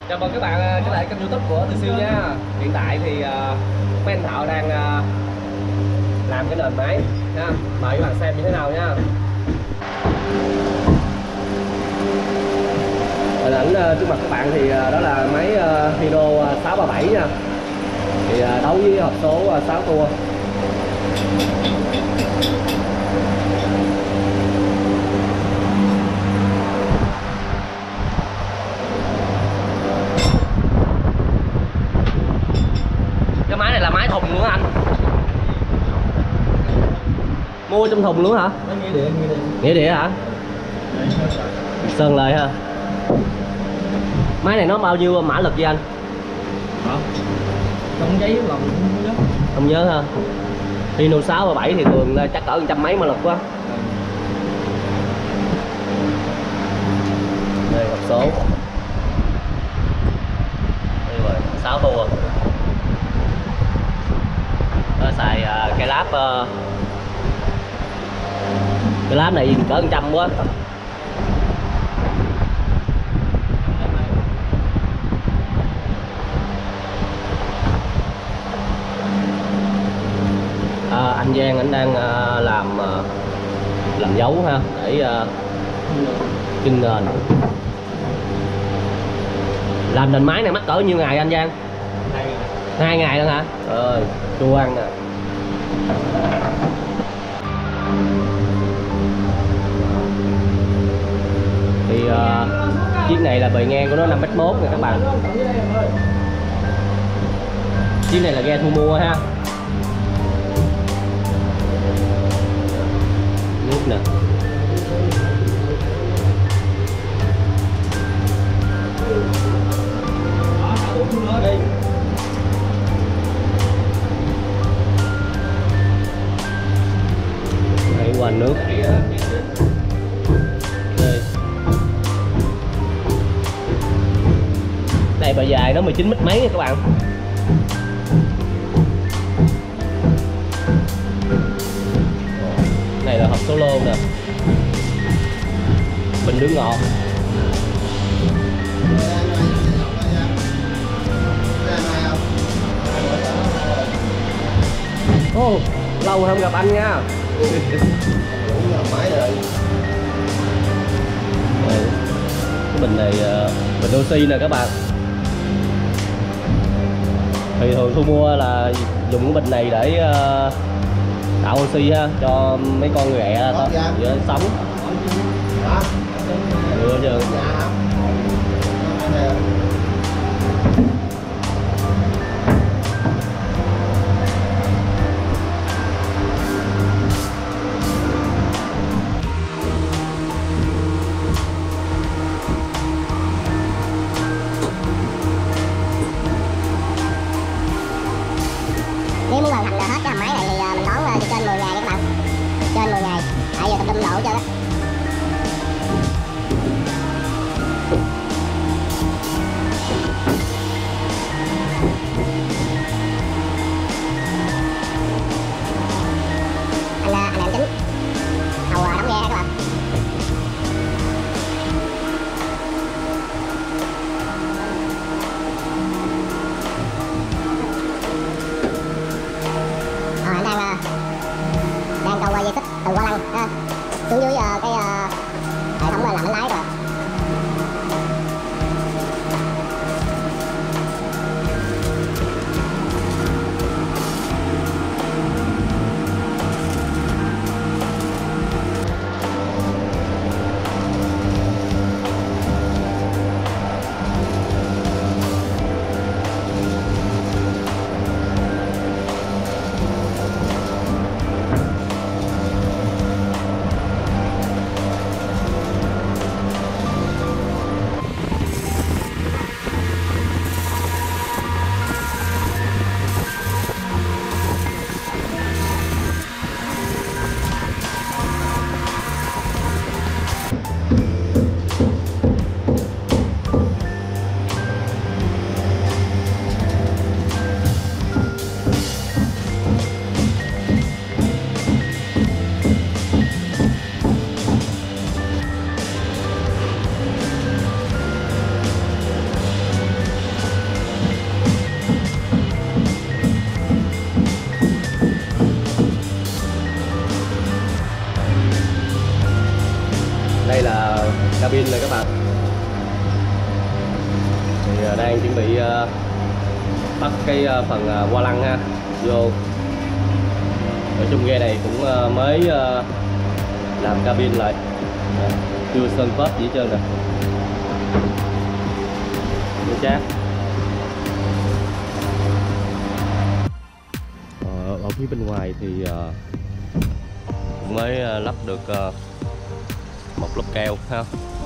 Chào mừng các bạn trở lại kênh YouTube của Từ Siêu nha. Hiện tại thì mấy anh thợ đang làm cái nền máy nha. Mời các bạn xem như thế nào nha. Hình ảnh trước mặt các bạn thì đó là máy Hino 637 nha. Thì đấu với hộp số 6 tua. Cái máy này là máy thùng luôn á anh. Mua trong thùng luôn hả? Nghĩa địa hả? Sơn lời ha. Máy này nó bao nhiêu mã lực vậy anh? Không giấy lòng không nhớ. Không nhớ ha. Hino 637 thì thường chắc cỡ 100 mấy mã lực quá. Đây hộp số. Đây rồi, 6 tua. Nó xài cái láp này cỡ 100 quá. Anh Giang anh đang làm dấu ha để chân nền. Làm nền máy này mắc cỡ nhiêu ngày anh Giang? 2 ngày luôn hả? Rồi chua ăn nè. Thì chiếc này là bề ngang của nó 5m1 nè các bạn. Chiếc này là ghe thu mua ha. Nước nè. Đây qua nước. Đây bề dài nó 19 mét mấy nha các bạn. Này là hộp solo nè. Bình nước ngọt. Lâu không gặp anh nha. Cái bình này bình oxy nè các bạn. Thì thường thu mua là dùng cái bình này để tạo oxy ha cho mấy con người ẹ sống. Đưa chưa? Nếu muốn hoàn thành hết cái hầm máy này thì mình đón trên 10 ngày các bạn. Trên 10 ngày. Tại giờ tập trung độ cho đó. Anh em chính hầu đóng ghe các bạn. Anh đang cầu dây xích từ qua lăng ha, xuống dưới cái hệ thống làm bánh lái rồi. Đây là cabin này các bạn. Thì đang chuẩn bị bắt cái phần hoa lăng ha vô. Ở trong ghe này cũng mới làm cabin lại, chưa sơn phết gì hết trơn rồi. Chát. Ở phía bên ngoài thì cũng mới lắp được một lớp keo ha.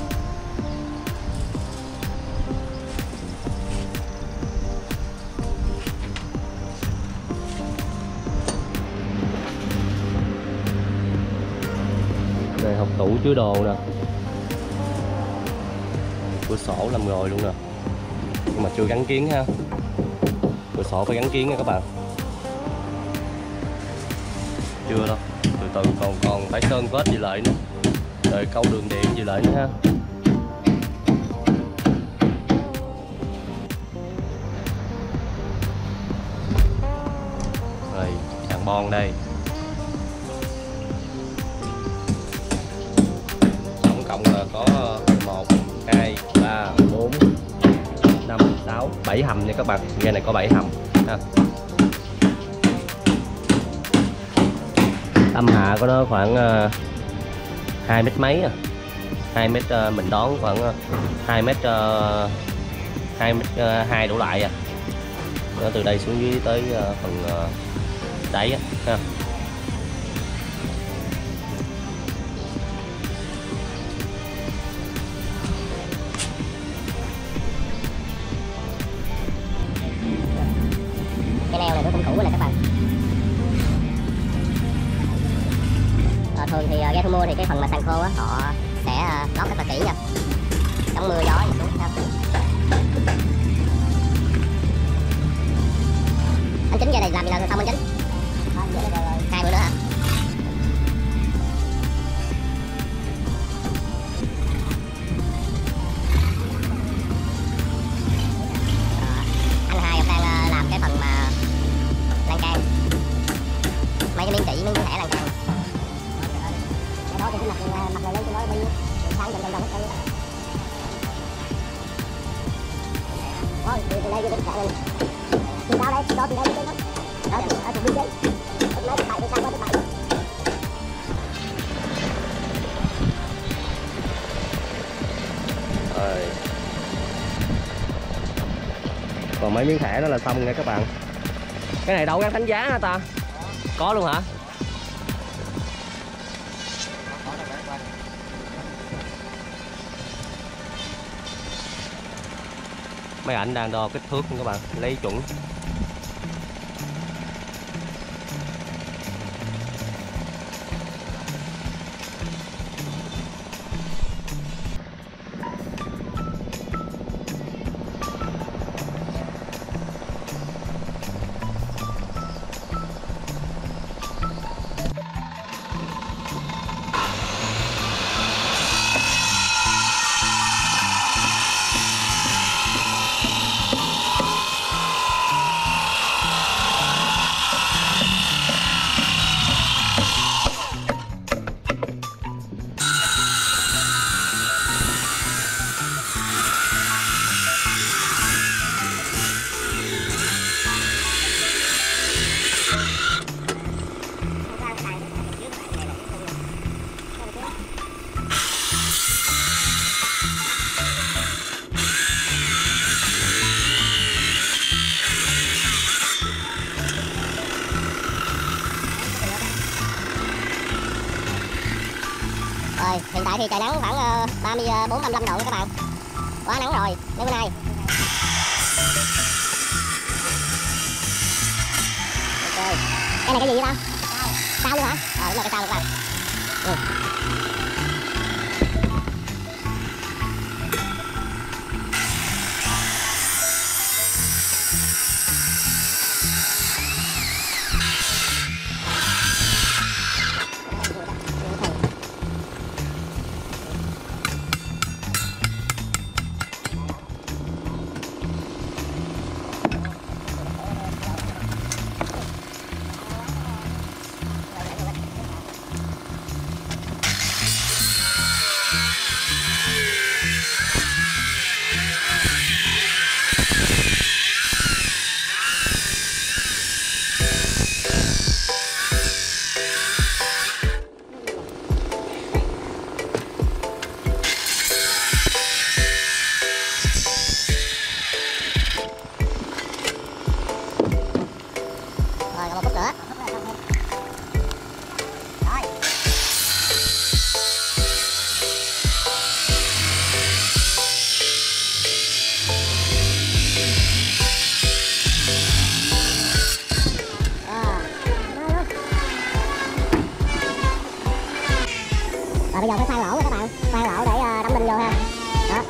Đây hộc tủ chứa đồ nè, cửa sổ làm rồi luôn nè, nhưng mà chưa gắn kiến ha. Cửa sổ phải gắn kiến nha các bạn. Chưa đâu, từ từ còn phải sơn vết gì lại nữa, rồi câu đường điện gì lại nữa ha. Rồi đàn bon đây, tổng cộng là có 1, 2, 3, 4, 5, 6, 7 hầm nha các bạn. Ghe này có 7 hầm ha. Âm hạ của nó khoảng 2 mét mấy à. 2 mét, mình đón khoảng 2 mét 2 mét 2 đổ lại à. Nó từ đây xuống dưới tới phần đáy á ha. Cái neo này nó cũng cũ rồi nè các bạn. Thường thì ghe thu mua thì cái phần mà sàn khô á họ sẽ lót rất là kỹ nha, chống mưa gió gì xuống ha. Anh Chính ghe này làm gì là xong anh Chính? 2 bữa nữa hả? Anh Hai đang làm cái phần mà lan can, mấy cái miếng chỉ miếng thẻ lan can. Đó thì cái mặt này lên trên đó bao nhiêu? Sáng dần hết trơn. Thôi, từ đây vô đến cả này. Từ đâu đây? Đó từ đây đến đó. Đó từ bên đây. Nó phải sang qua tới 7. Rồi. Còn mấy miếng thẻ đó là xong nha các bạn. Cái này đâu gắn đánh giá hả ta? Có luôn hả? Mấy ảnh đang đo kích thước các bạn, lấy chuẩn. Rồi, hiện tại thì trời nắng khoảng 34-35 độ các bạn. Quá nắng rồi, mấy bữa nay. Ok. Cái này cái gì vậy ta? Sao luôn hả? Đúng rồi, cái sao luôn các bạn. Ừ. Rồi bây giờ phải khoan lỗ rồi các bạn, khoan lỗ để đóng đinh vô ha. Đó.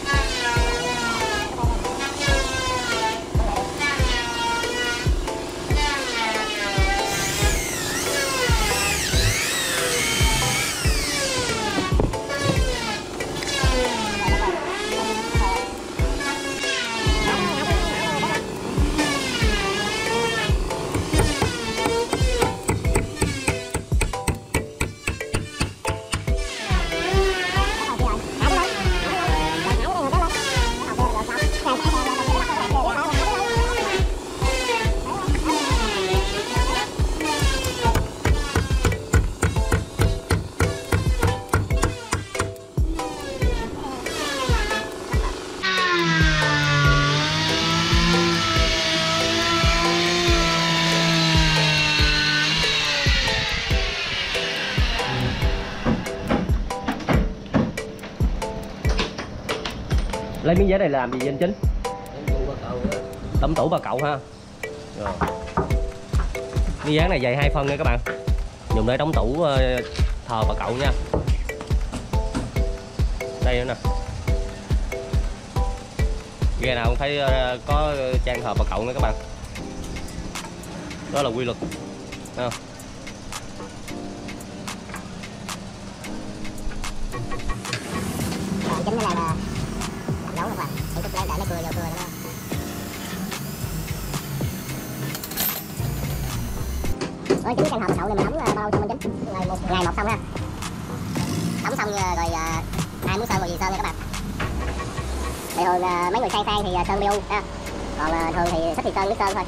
Lấy miếng giấy này làm gì vậy anh Chính? Tẩm tủ bà cậu ha. Rồi. Miếng dán này dày 2 phân nha các bạn, dùng để đóng tủ thờ bà cậu nha. Đây nữa nè, ghe nào cũng thấy có trang thờ bà cậu nữa các bạn, đó là quy luật. Thấy không? Chính cái này là nấu các bạn, để chút lấy để lấy cưa vô cưa nữa. Chính cái trang hộp đậu này mình đóng bao xong anh Chính? Ngày một xong ha. Đóng xong rồi ai muốn sơn vào gì sơn nha các bạn. Thì thường mấy người sang thì sơn BU ha. Còn thường thì thích thì sơn nước sơn thôi.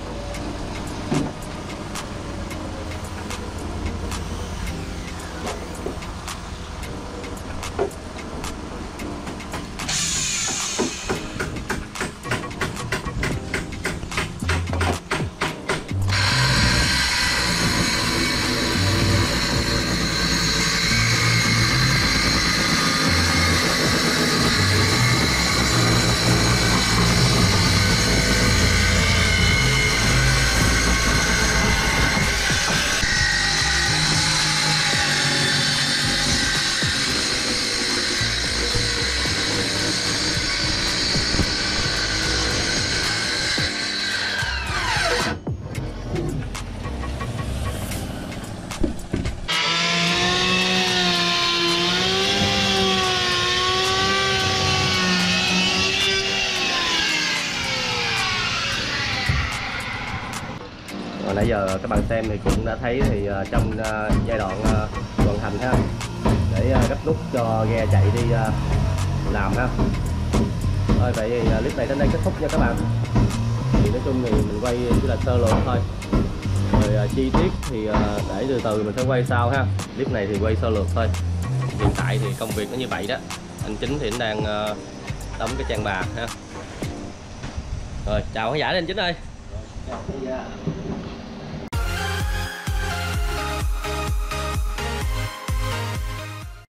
Nãy giờ các bạn xem thì cũng đã thấy thì trong giai đoạn vận hành ha, để gấp rút cho ghe chạy đi làm ha. Thôi vậy thì clip này đến đây kết thúc nha các bạn. Thì nói chung thì mình quay chỉ là sơ lược thôi, rồi chi tiết thì để từ từ mình sẽ quay sau ha. Clip này thì quay sơ lược thôi. Hiện tại thì công việc nó như vậy đó. Anh Chính thì anh đang đóng cái trang bà ha. Rồi chào khán giả đi anh Chính ơi.